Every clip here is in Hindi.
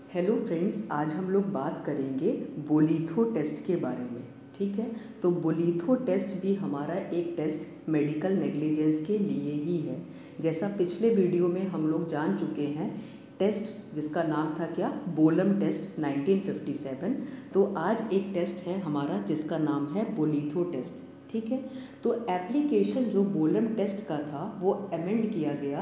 हेलो फ्रेंड्स, आज हम लोग बात करेंगे बोलीथो टेस्ट के बारे में। ठीक है, तो बोलीथो टेस्ट भी हमारा एक टेस्ट मेडिकल नेग्लिजेंस के लिए ही है। जैसा पिछले वीडियो में हम लोग जान चुके हैं, टेस्ट जिसका नाम था क्या, बोलम टेस्ट 1957। तो आज एक टेस्ट है हमारा जिसका नाम है बोलीथो टेस्ट। ठीक है, तो एप्लीकेशन जो बोलम टेस्ट का था वो अमेंड किया गया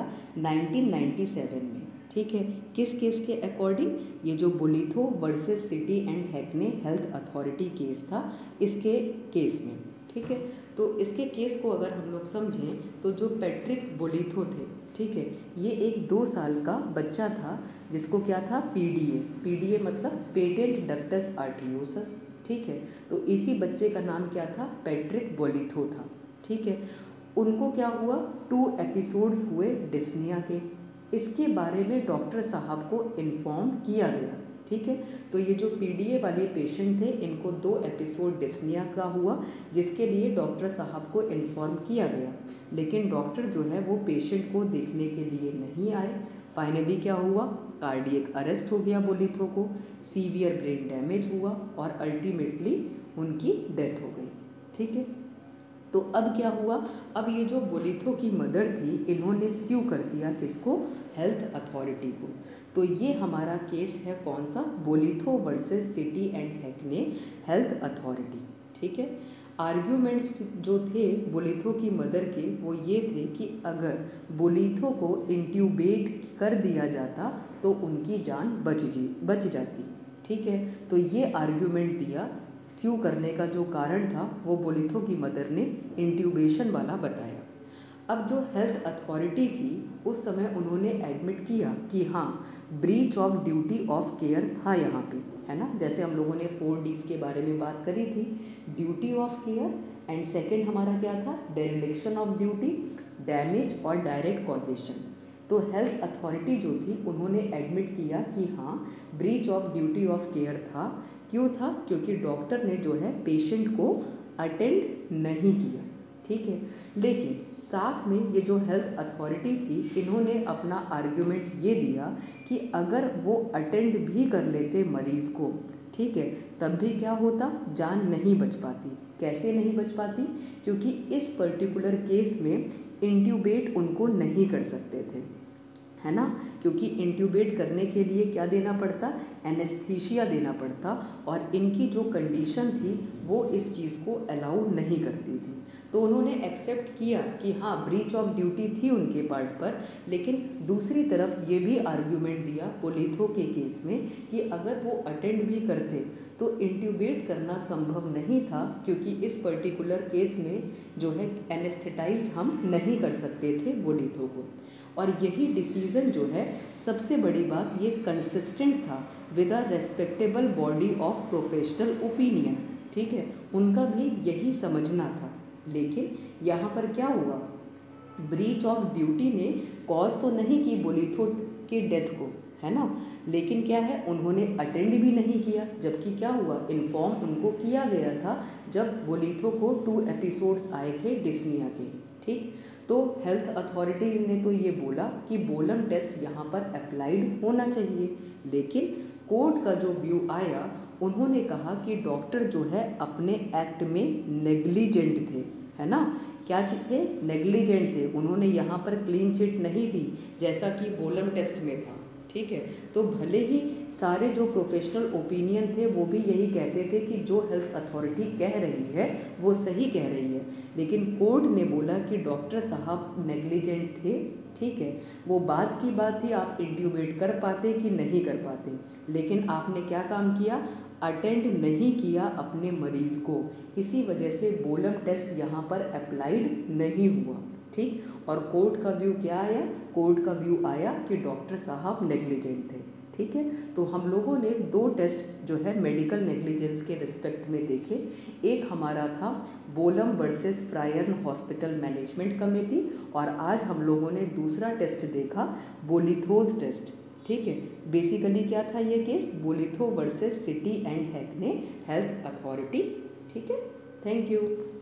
1997 में। ठीक है, किस केस के अकॉर्डिंग? ये जो Bolitho versus City and Hackney Health Authority case था, इसके केस में। ठीक है, तो इसके केस को अगर हम लोग समझें तो जो पैट्रिक बोलीथो थे, ठीक है, ये एक 2 साल का बच्चा था जिसको क्या था, पीडीए मतलब पेटेंट डक्टस आर्टरियोसस। ठीक है, तो इसी बच्चे का नाम क्या था, पैट्रिक बोलीथो था। ठीक है, उनको क्या हुआ, 2 एपिसोड्स हुए डिस्निया के। इसके बारे में डॉक्टर साहब को इन्फॉर्म किया गया। ठीक है, तो ये जो पीडीए वाले पेशेंट थे, इनको 2 एपिसोड डिस्निया का हुआ, जिसके लिए डॉक्टर साहब को इन्फॉर्म किया गया। लेकिन डॉक्टर जो है वो पेशेंट को देखने के लिए नहीं आए। फाइनली क्या हुआ, कार्डियक अरेस्ट हो गया बोलीथो को, सीवियर ब्रेन डैमेज हुआ और अल्टीमेटली उनकी डेथ हो गई। ठीक है, तो अब क्या हुआ, अब ये जो बोलीथो की मदर थी, इन्होंने स्यू कर दिया किसको, हेल्थ अथॉरिटी को। तो ये हमारा केस है कौन सा, Bolitho versus City and Hackney Health Authority. ठीक है, आर्ग्यूमेंट्स जो थे बोलीथो की मदर के वो ये थे कि अगर बोलीथो को इंट्यूबेट कर दिया जाता तो उनकी जान बच जाती। ठीक है, तो ये आर्ग्यूमेंट दिया। स्यू करने का जो कारण था वो बोलीथो की मदर ने इंट्यूबेशन वाला बताया। अब जो हेल्थ अथॉरिटी थी उस समय उन्होंने एडमिट किया कि हाँ, breach of duty of care था यहाँ पे, है ना। जैसे हम लोगों ने 4 Ds के बारे में बात करी थी, duty of care and second हमारा क्या था, डेरिलेक्शन ऑफ ड्यूटी, डैमेज और डायरेक्ट कॉजेशन। तो हेल्थ अथॉरिटी जो थी उन्होंने एडमिट किया कि हाँ, breach of duty of care था। क्यों था, क्योंकि डॉक्टर ने जो है पेशेंट को अटेंड नहीं किया। ठीक है, लेकिन साथ में ये जो हेल्थ अथॉरिटी थी, इन्होंने अपना आर्ग्यूमेंट ये दिया कि अगर वो अटेंड भी कर लेते मरीज़ को, ठीक है, तब भी क्या होता, जान नहीं बच पाती। कैसे नहीं बच पाती, क्योंकि इस पर्टिकुलर केस में इंट्यूबेट उनको नहीं कर सकते थे, है ना। क्योंकि इंट्यूबेट करने के लिए क्या देना पड़ता, एनेस्थीसिया देना पड़ता, और इनकी जो कंडीशन थी वो इस चीज़ को अलाउ नहीं करती थी। तो उन्होंने एक्सेप्ट किया कि हाँ, ब्रीच ऑफ ड्यूटी थी उनके पार्ट पर, लेकिन दूसरी तरफ ये भी आर्ग्यूमेंट दिया बोलीथो के केस में कि अगर वो अटेंड भी करते तो इंट्यूबेट करना संभव नहीं था, क्योंकि इस पर्टिकुलर केस में जो है एनेस्थेटाइज्ड हम नहीं कर सकते थे बोलीथो को। और यही डिसीज़न जो है, सबसे बड़ी बात, ये कंसिस्टेंट था with a respectable body of professional opinion. ठीक है, उनका भी यही समझना था। लेकिन यहाँ पर क्या हुआ, ब्रीच ऑफ ड्यूटी ने कॉज तो नहीं की बोलीथो के डेथ को, है ना, लेकिन क्या है, उन्होंने अटेंड भी नहीं किया। जबकि क्या हुआ, इन्फॉर्म उनको किया गया था जब बोलीथो को 2 एपिसोड्स आए थे डिस्निया के। ठीक, तो हेल्थ अथॉरिटी ने तो ये बोला कि बोलम टेस्ट यहाँ पर अप्लाइड होना चाहिए, लेकिन कोर्ट का जो व्यू आया, उन्होंने कहा कि डॉक्टर जो है अपने एक्ट में नेग्लिजेंट थे, है ना। क्या थे, नेग्लिजेंट थे। उन्होंने यहाँ पर क्लीन चिट नहीं दी जैसा कि बोलम टेस्ट में था। ठीक है, तो भले ही सारे जो प्रोफेशनल ओपिनियन थे वो भी यही कहते थे कि जो हेल्थ अथॉरिटी कह रही है वो सही कह रही है, लेकिन कोर्ट ने बोला कि डॉक्टर साहब नेग्लिजेंट थे। ठीक है, वो बात की बात थी, आप इंट्यूबेट कर पाते कि नहीं कर पाते, लेकिन आपने क्या काम किया, अटेंड नहीं किया अपने मरीज़ को। इसी वजह से बोलम टेस्ट यहाँ पर अप्लाइड नहीं हुआ। ठीक, और कोर्ट का व्यू क्या आया, कोर्ट का व्यू आया कि डॉक्टर साहब नेग्लिजेंट थे। ठीक है, तो हम लोगों ने 2 टेस्ट जो है मेडिकल नेग्लिजेंस के रिस्पेक्ट में देखे। एक हमारा था Bolam versus Friern Hospital Management Committee, और आज हम लोगों ने दूसरा टेस्ट देखा, बोलीथोज टेस्ट। ठीक है, बेसिकली क्या था ये case, Bolitho versus City and Hackney Health Authority. ठीक है, थैंक यू।